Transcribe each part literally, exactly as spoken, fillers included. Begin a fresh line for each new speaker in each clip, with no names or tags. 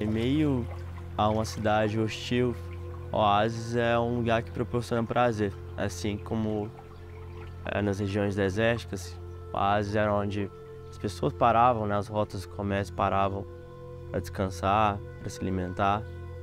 Em meio a uma cidade hostil, Oásis é um lugar que proporciona prazer, assim como é, nas regiões desérticas. Oásis era onde as pessoas paravam, né, as rotas de comércio paravam para descansar, para se alimentar.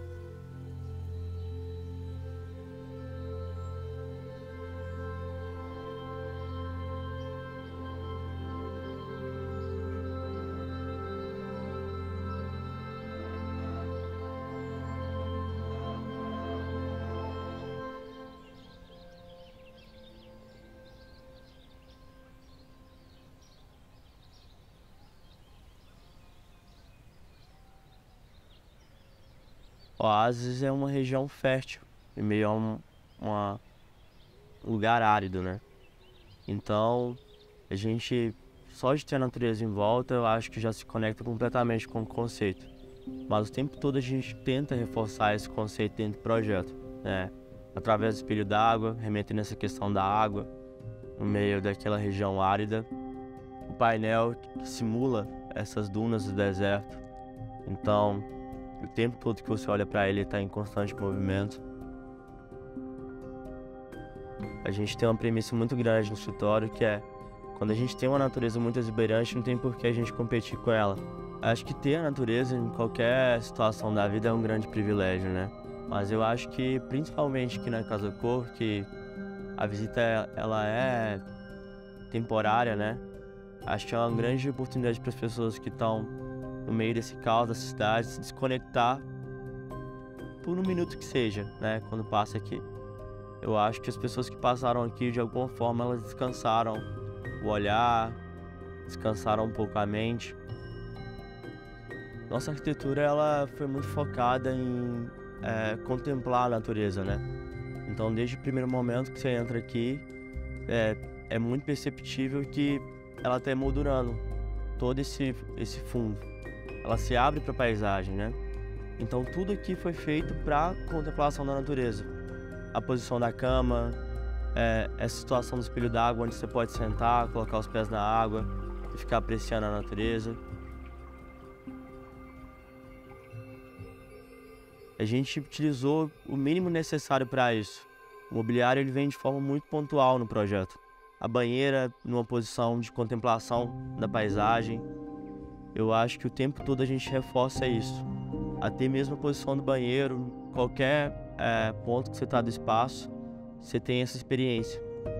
Oásis é uma região fértil, em meio a um uma, um lugar árido, né? Então, a gente, só de ter a natureza em volta, eu acho que já se conecta completamente com o conceito. Mas o tempo todo a gente tenta reforçar esse conceito dentro do projeto, né? Através do espelho d'água, remetendo essa questão da água, no meio daquela região árida. O painel que simula essas dunas do deserto. Então, o tempo todo que você olha para ele, está em constante movimento. A gente tem uma premissa muito grande no escritório, que é: quando a gente tem uma natureza muito exuberante, não tem por que a gente competir com ela. Acho que ter a natureza em qualquer situação da vida é um grande privilégio, né? Mas eu acho que, principalmente aqui na Casa Cor, que a visita ela é temporária, né? Acho que é uma grande oportunidade para as pessoas que estão no meio desse caos da cidade se desconectar por um minuto que seja, né? Quando passa aqui. Eu acho que as pessoas que passaram aqui, de alguma forma, elas descansaram o olhar, descansaram um pouco a mente. Nossa arquitetura, ela foi muito focada em é, contemplar a natureza, né? Então, desde o primeiro momento que você entra aqui, é, é muito perceptível que ela está emoldurando todo esse, esse fundo. Ela se abre para a paisagem, né? Então, tudo aqui foi feito para contemplação da natureza. A posição da cama, é, essa situação do espelho d'água, onde você pode sentar, colocar os pés na água e ficar apreciando a natureza. A gente utilizou o mínimo necessário para isso. O mobiliário ele vem de forma muito pontual no projeto. A banheira numa posição de contemplação da paisagem. Eu acho que o tempo todo a gente reforça isso. Até mesmo a posição do banheiro, qualquer é, ponto que você está do espaço, você tem essa experiência.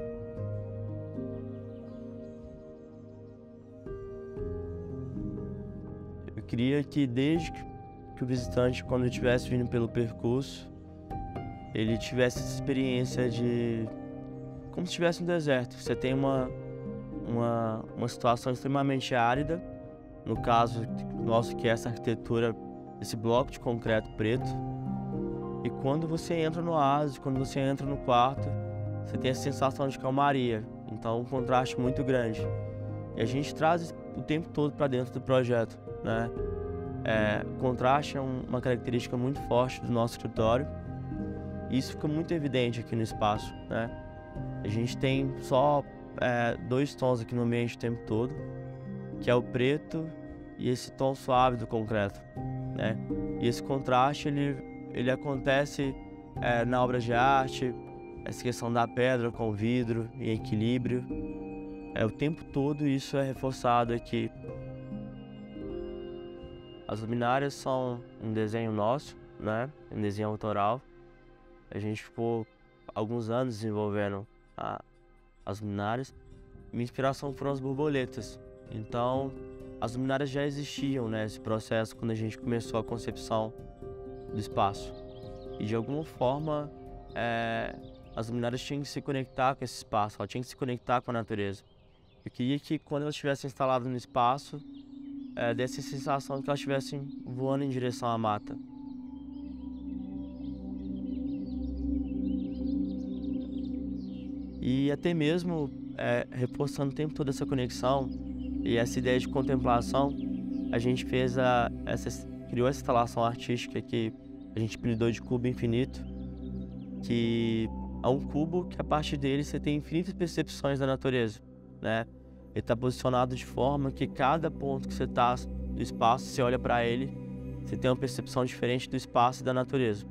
Eu queria que desde que o visitante, quando estivesse vindo pelo percurso, ele tivesse essa experiência de como se estivesse no deserto. Você tem uma, uma, uma situação extremamente árida, no caso nosso, que é essa arquitetura, esse bloco de concreto preto. E quando você entra no oásis, quando você entra no quarto, você tem a sensação de calmaria. Então, um contraste muito grande. E a gente traz o tempo todo para dentro do projeto, né? É, contraste é um, uma característica muito forte do nosso escritório. E isso fica muito evidente aqui no espaço, né? A gente tem só é, dois tons aqui no ambiente o tempo todo, que é o preto e esse tom suave do concreto, né? E esse contraste, ele, ele acontece é, na obra de arte, essa questão da pedra com o vidro em equilíbrio. É, o tempo todo isso é reforçado aqui. As luminárias são um desenho nosso, né? Um desenho autoral. A gente ficou alguns anos desenvolvendo a, as luminárias. Minha inspiração foram as borboletas. Então, as luminárias já existiam, né? Esse processo quando a gente começou a concepção do espaço. E de alguma forma, é, as luminárias tinham que se conectar com esse espaço, elas tinham que se conectar com a natureza. Eu queria que quando elas estivessem instaladas no espaço, é, desse a sensação de que elas estivessem voando em direção à mata. E até mesmo é, reforçando o tempo todo essa conexão e essa ideia de contemplação, a gente fez a, essa, criou essa instalação artística que a gente apelidou de Cubo Infinito, que é um cubo que a partir dele você tem infinitas percepções da natureza, né? Ele está posicionado de forma que cada ponto que você está do espaço, você olha para ele você tem uma percepção diferente do espaço e da natureza.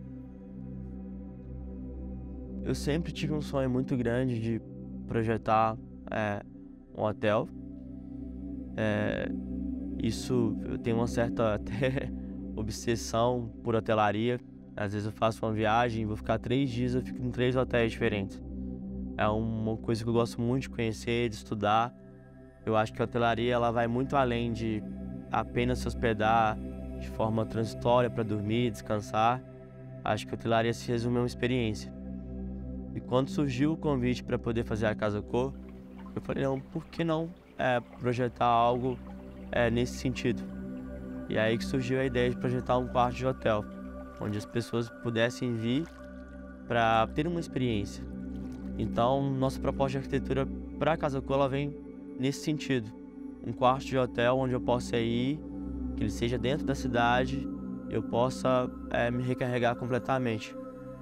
Eu sempre tive um sonho muito grande de projetar é, um hotel. É, isso, eu tenho uma certa até obsessão por hotelaria. Às vezes eu faço uma viagem, vou ficar três dias, eu fico em três hotéis diferentes. É uma coisa que eu gosto muito de conhecer, de estudar. Eu acho que a hotelaria ela vai muito além de apenas se hospedar de forma transitória para dormir, descansar. Acho que a hotelaria se resume a uma experiência. E quando surgiu o convite para poder fazer a Casa Cor, eu falei, não, por que não é, projetar algo é, nesse sentido? E aí que surgiu a ideia de projetar um quarto de hotel, onde as pessoas pudessem vir para ter uma experiência. Então, nossa proposta de arquitetura para a Casa Cor ela vem nesse sentido. Um quarto de hotel onde eu possa ir, que ele seja dentro da cidade, eu possa é, me recarregar completamente.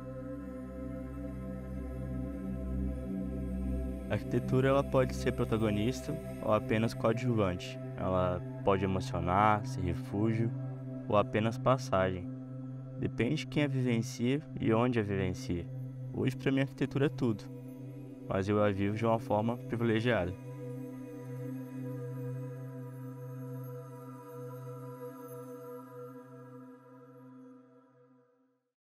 A arquitetura ela pode ser protagonista ou apenas coadjuvante. Ela pode emocionar, ser refúgio ou apenas passagem. Depende de quem a vivencia e onde a vivencia. Hoje, para mim, a arquitetura é tudo, mas eu a vivo de uma forma privilegiada.